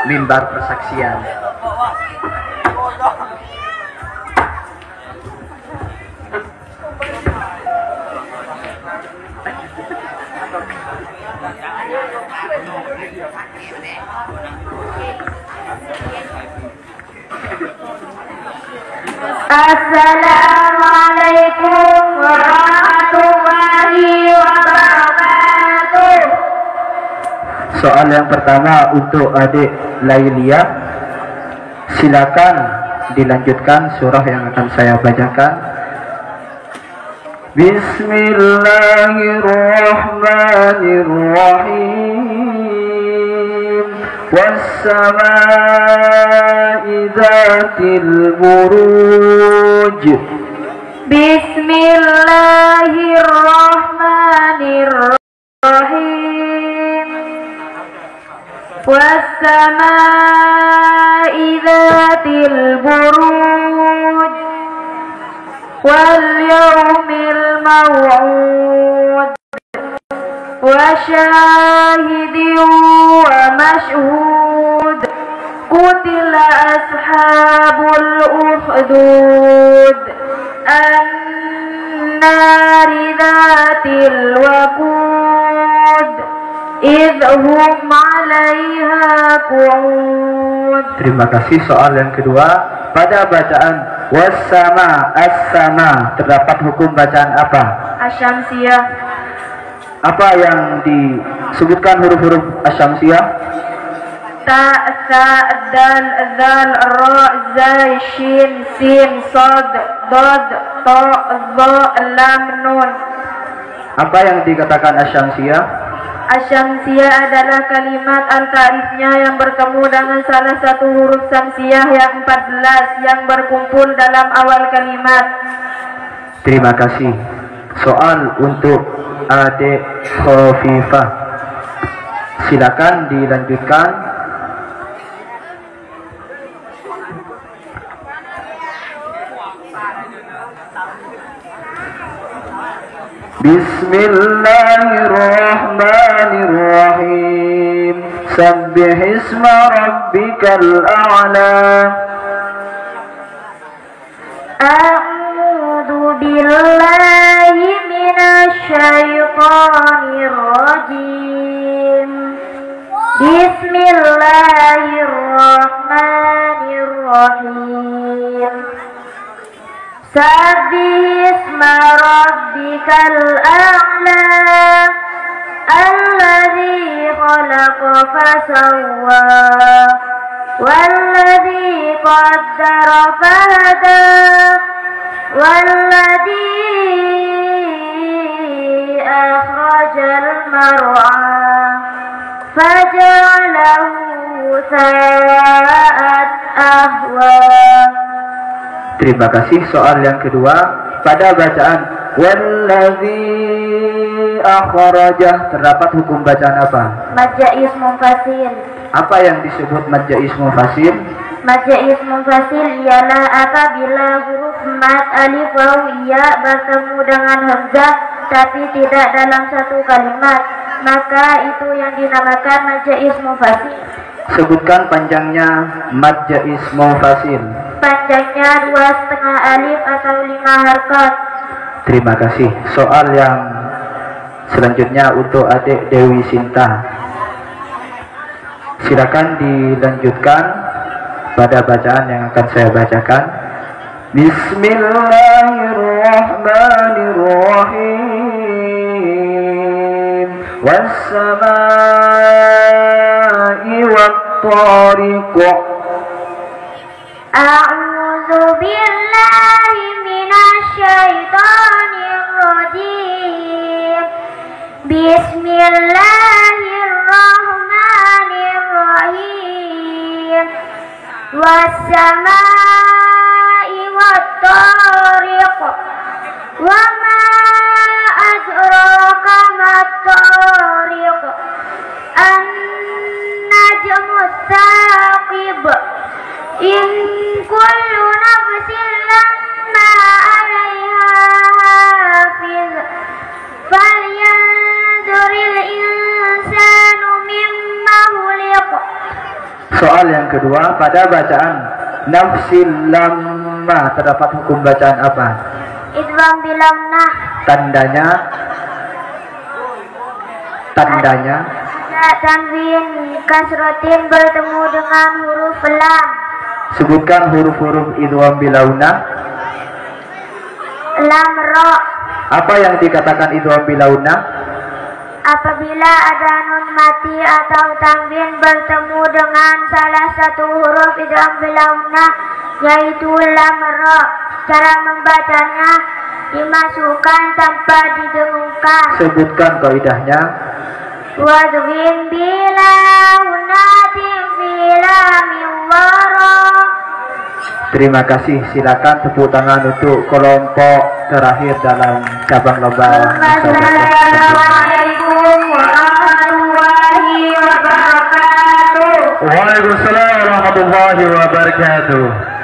mimbar persaksian. Assalamualaikum warahmatullahi wabarakatuh. Soal yang pertama untuk adik Lailia, silakan dilanjutkan surah yang akan saya bacakan. Bismillahirrahmanirrahim. Was-samaa'i dzatil buruj. Bismillahirrahmanirrahim. Was-samaa'i dzatil buruj wal yawmil maw'ud wa syahidin wa mashhud. Qutila ashabul ukhdud an-nari dzatil waqud idhum 'alaiha qu'ud. Terima kasih. Soal yang kedua, pada bacaan was-sama, as-sama terdapat hukum bacaan apa? Asyamsiyah. Apa yang disebutkan huruf-huruf asyamsiyah? Ta, sa, dal, zal, ra, zai, shin, sin, sod, dod, to, zo, lam, nun. Apa yang dikatakan asyamsiyah? Asyamsiyah adalah kalimat al-ta'rifnya yang bertemu dengan salah satu huruf syamsiyah yang 14 yang berkumpul dalam awal kalimat. Terima kasih. Soal untuk adik Khofifah, silakan dilanjutkan. Bismillahirrahmanirrahim. Sabbih isma rabbikal a'la. A'udzu billahi minasy syaithanir rajim. Bismillahirrahmanirrahim. Sabbih isma rabbikal a'la alladzi khalaqa fasawwa walladzi qaddara fahada walladzi akhrajal mar'a faja'alahu sa'at ahwa. Terima kasih. Soal yang kedua, pada bacaan walladzi akhrajah terdapat hukum bacaan apa? Majais munfasil. Apa yang disebut majais munfasil? Majais munfasil ialah apabila huruf mad, alif, waw, ya bertemu dengan hamzah tapi tidak dalam satu kalimat, maka itu yang dinamakan majais munfasil. Sebutkan panjangnya majais munfasil. Panjangnya 2,5 alif atau 5 harkat. Terima kasih. Soal yang selanjutnya untuk adik Dewi Sinta, silakan dilanjutkan pada bacaan yang akan saya bacakan. Bismillahirrahmanirrahim. Was-samaa'i wat-tariq. A'udzu billahi minasy syaithanir rajim. Bismillahirrahmanirrahim. Was-samaa'i wat-tariq. Wa ma adraka mat-tariq. An-najmu tsaqib. In kullu nafsin Soal yang kedua, pada bacaan nafsil lamma terdapat hukum bacaan apa? Idgham bilamna. Tandanya Ada tanwin kasrotin bertemu dengan huruf lam. sebutkan huruf-huruf idgham bilauna. Lam ro. Apa yang dikatakan idgham bilauna? Apabila ada nun mati atau tanwin bertemu dengan salah satu huruf idgham bilauna, yaitu lam ro. Cara membacanya dimasukkan tanpa didengungkan. Sebutkan kaidahnya. Wadwin bilaunatin filamin waro. Terima kasih. Silakan tepuk tangan untuk kelompok terakhir dalam cabang lomba. Assalamualaikum warahmatullahi wabarakatuh. Waalaikumsalam warahmatullahi wabarakatuh.